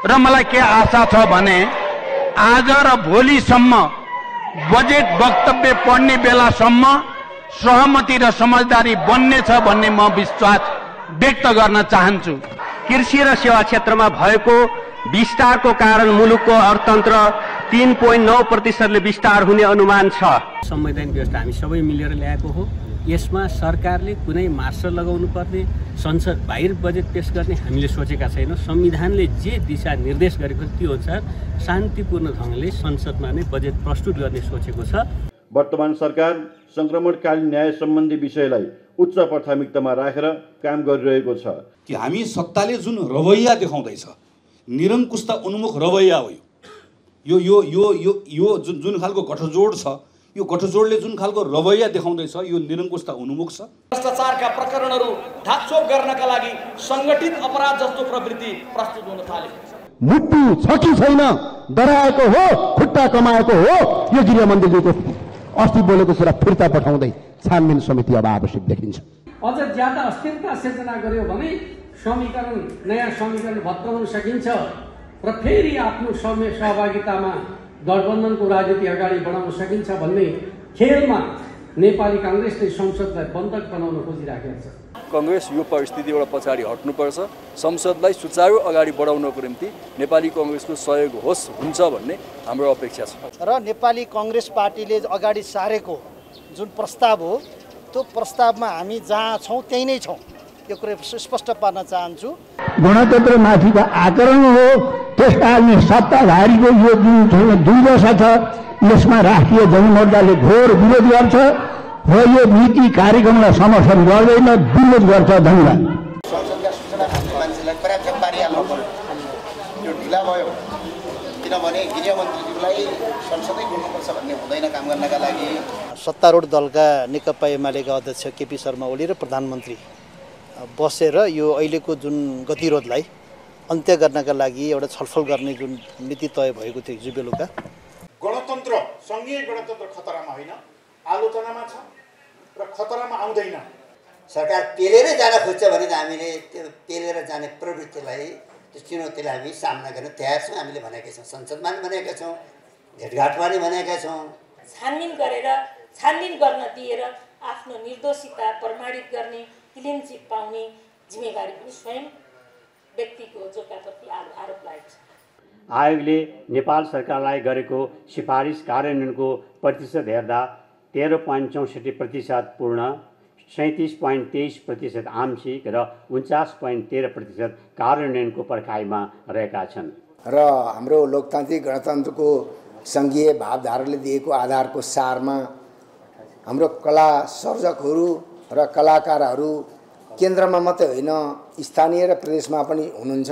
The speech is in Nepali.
र मलाई के आशा छ भने आज र भोलिसम्म बजेट वक्तव्य पढ्ने बेलासम्म सहमति र समझदारी बन्नेछ भन्ने म विश्वास व्यक्त गर्न चाहन्छु। कृषि र सेवा क्षेत्रमा भएको विस्तारको कारण मुलुकको अर्थतन्त्र 3.9% विस्तार हुने अनुमान छ। संवैधानिक व्यवस्था हामी सबै मिलेर ल्याएको हो। यसमा सरकारले कुनै मार्सल लगाउनु पर्ने, संसद बाहिर बजेट पेश गर्ने हामीले सोचेका छैनौँ। संविधानले जे दिशा निर्देश गरेको त्यो अनुसार शान्तिपूर्ण ढङ्गले संसदमा नै बजेट प्रस्तुत गर्ने सोचेको छ। वर्तमान सरकार संक्रमणकालीन न्याय सम्बन्धी विषयलाई उच्च प्राथमिकतामा राखेर काम गरिरहेको छ। कि हामी सत्ताले जुन रवैया देखाउँदैछ, निरङ्कुशता उन्मुख रवैया हो यो यो यो यो यो जुन जुन खालको गठजोड छ, यो गठजोडले जुन खालको रवैया देखाउँदैछ यो निरङ्कुशता उन्मुख छ। भ्रष्टाचारका प्रकरणहरू ढाकछोप गर्नका लागि सङ्गठित अपराध जस्तो प्रवृत्ति प्रस्तुत हुन थाल्यो। मुटु छ कि छैन, डराएको हो, खुट्टा कमाएको हो, यो गृहमन्त्रीको अस्ति बोलेको कुरा फिर्ता पठाउँदै छानबिन समिति अब आवश्यक देखिन्छ। अझ ज्यादा अस्थिरता सिर्जना गर्यो भने नयाँ समीकरण भत्काउन सकिन्छ र फेरि आफ्नो सहभागितामा गठबन्धनको राजनीति अगाडि बढाउन सकिन्छ भन्ने खेलमा नेपाली काङ्ग्रेसले संसदलाई बन्धक बनाउन खोजिराखेको छ। कांग्रेस यो परिस्थितिबाट पछाडि हट्नुपर्छ। संसदलाई सुचारू अगाडि बढाउनको निम्ति नेपाली कांग्रेसको सहयोग हुन्छ भन्ने हाम्रो अपेक्षा छ। र नेपाली कांग्रेस पार्टीले अगाडि सारेको जुन प्रस्ताव हो त्यो प्रस्तावमा हामी जहाँ छौँ त्यही नै छौँ, यो कुरा स्पष्ट पार्न चाहन्छु। गणतन्त्र माथिको आक्रमण हो, त्यस कारणले सत्ताधारीको यो जुन दुर्दशा छ यसमा राष्ट्रिय जनमोर्चाले घोर विरोध गर्छ र यो नीति कार्यक्रमलाई समर्थन गर्दैन, विरोध गर्छ। धन्यवाद। संसदका सूचना खाने मान्छेलाई पर्याप्त पारिहाल्नु पर्यो, यो ढिला भयो किनभने गृहमन्त्रीज्यूलाई संसदै बोल्नुपर्छ भन्ने हुँदैन काम गर्नका लागि। सत्तारूढ दलका नेकपा एमालेका अध्यक्ष केपी शर्मा ओली र प्रधानमन्त्री बसेर यो अहिलेको जुन गतिरोधलाई अन्त्य गर्नका लागि एउटा छलफल गर्ने जुन नीति तय भएको थियो हिजो बेलुका। गणतन्त्र, सङ्घीय गणतन्त्र खतरामा होइन, आलोचनामा छ र खतरामा आउँदैन। सरकार पेलेरै जान खोज्छ भने त हामीले त्यो पेलेर जाने प्रवृत्तिलाई, त्यो चुनौतीलाई हामी सामना गर्न तयार छौँ। हामीले भनेका छौँ, संसदमा पनि भनेका छौँ, भेटघाटमा पनि भनेका छौँ। छानबिन गरेर छानबिन गर्न दिएर आफ्नो निर्दोषिता प्रमाणित गर्ने, क्लिन चिट पाउने जिम्मेवारी पनि स्वयं व्यक्तिको जोगाप्रति आरोप लागेको छ। आयोगले नेपाल सरकारलाई गरेको सिफारिस कार्यान्वयनको प्रतिशत हेर्दा 13.64% पूर्ण, 37.23% आंशिक र 49.13% कार्यान्वयनको पर्खाइमा रहेका छन्। र हाम्रो लोकतान्त्रिक गणतन्त्रको सङ्घीय भावधाराले दिएको आधारको सारमा हाम्रो कला सर्जकहरू र कलाकारहरू केन्द्रमा मात्रै होइन स्थानीय र प्रदेशमा पनि हुनुहुन्छ।